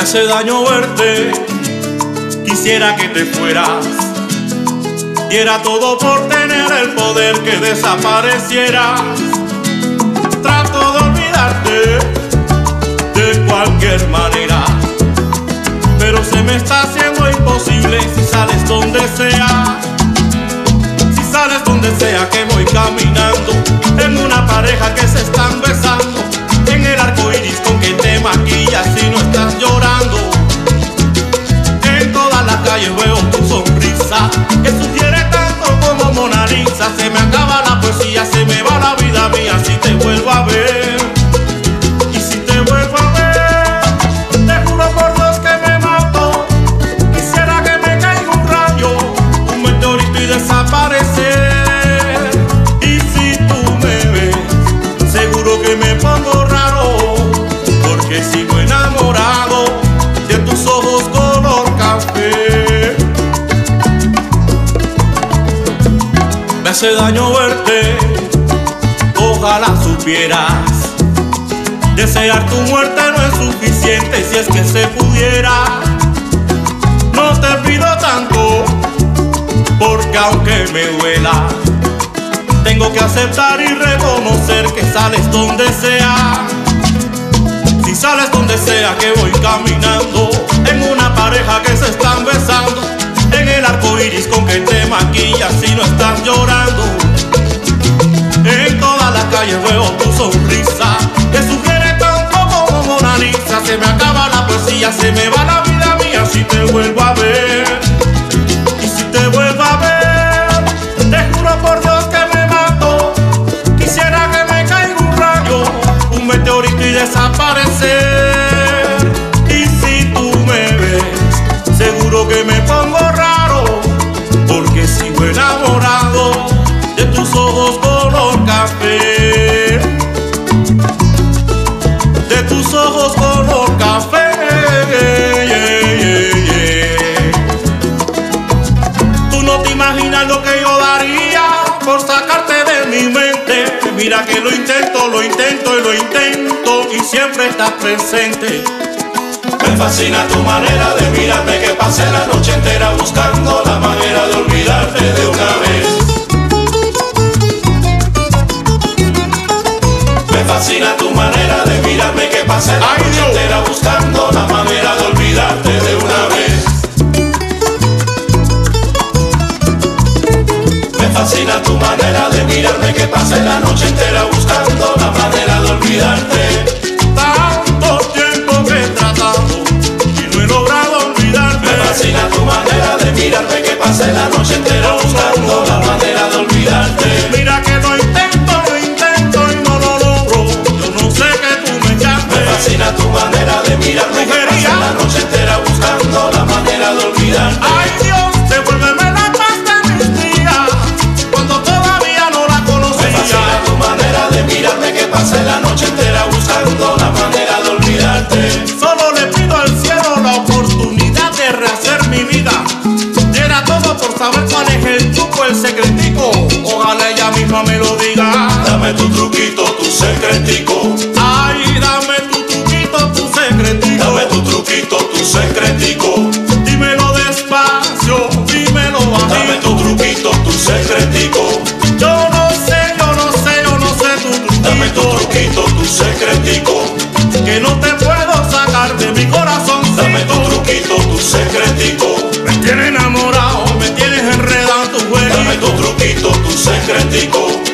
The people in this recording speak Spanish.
hace daño verte, quisiera que te fueras. Diera todo por tener el poder que desaparecieras. Trato de olvidarte de cualquier manera, pero se me está haciendo imposible si sales donde sea. Si sales donde sea que voy caminando, en una pareja que se están besando, en el arco iris con que te maquillas y no estás llorando. En todas las calles veo tu sonrisa, que sugiere tanto como Mona Lisa. Se me acaba la poesía, se me va la vida mía si te vuelvo a ver. Y si te vuelvo a ver, te juro por Dios que me mato. Quisiera que me caiga un rayo, un meteorito y desaparecer. Y si tú me ves, seguro que me pongo raro, porque sigo enamorado de tus ojos color café. Me hace daño verte, ojalá supieras. Desear tu muerte no es suficiente si es que se pudiera. No te pido tanto, porque aunque me duela, tengo que aceptar y reconocer que sales donde sea. Si sales donde sea que voy caminando, en una pareja que se están besando, en el arco iris con que te maquillas y no estás llorando. En todas las calles veo tu sonrisa, que sugiere tanto como Mona Lisa. Se me acaba la poesía, se me va la vida mía si te vuelvo a ver. Y si te vuelvo a ver, te juro por Dios que me mato. Quisiera que me caiga un rayo, un meteorito y desaparecer. Y si tú me ves, seguro que me pongo raro, porque sigo enamorado de tus ojos color café. De tus ojos color café. Tú no te imaginas lo que yo daría por sacarte de mi mente. Mira que lo intento y lo intento, y siempre estás presente. Me fascina tu manera de mirarme, que pasé la noche entera buscando la manera de olvidarte de una vez. Me fascina tu manera de mirarme, que pasé la noche entera buscando la manera de olvidarte de una vez. Me fascina tu manera de mirarme, que pasé la noche entera buscando la manera de olvidarte. Tanto tiempo que he tratado y no he logrado olvidarte. Me fascina tu manera de mirarme, que pasé la noche entera buscando la manera de olvidarte. Mira que lo intento y no lo logro. Yo no sé que tú me llames. Me fascina tu manera de mirarme, que pasé la noche entera buscando la manera de olvidarte. Ay Dios, devuélveme la paz de mis días, cuando todavía no la conocía. Me fascina tu manera de mirarme, que pasé la noche entera buscando la manera de olvidarte. Solo le pido al cielo la oportunidad de rehacer mi vida. Diera todo por saber cuál es el truco, el secretico. Ojalá ella misma me lo diga. Dame tu truquito, tu secretico. Ay, dame tu truquito, tu secretico. Dame tu truquito, tu secretico. Dímelo despacio, dímelo a mí. Dame tu truquito, tu secretico. Yo no sé tu truquito. Dame tu truquito, tu secretico. Que no te puedo sacar de mi corazón. Dame tu truquito, tu secretico. Me tienes enamorado, me tienes enredado en tu juego. Dame tu truquito, tu secretico.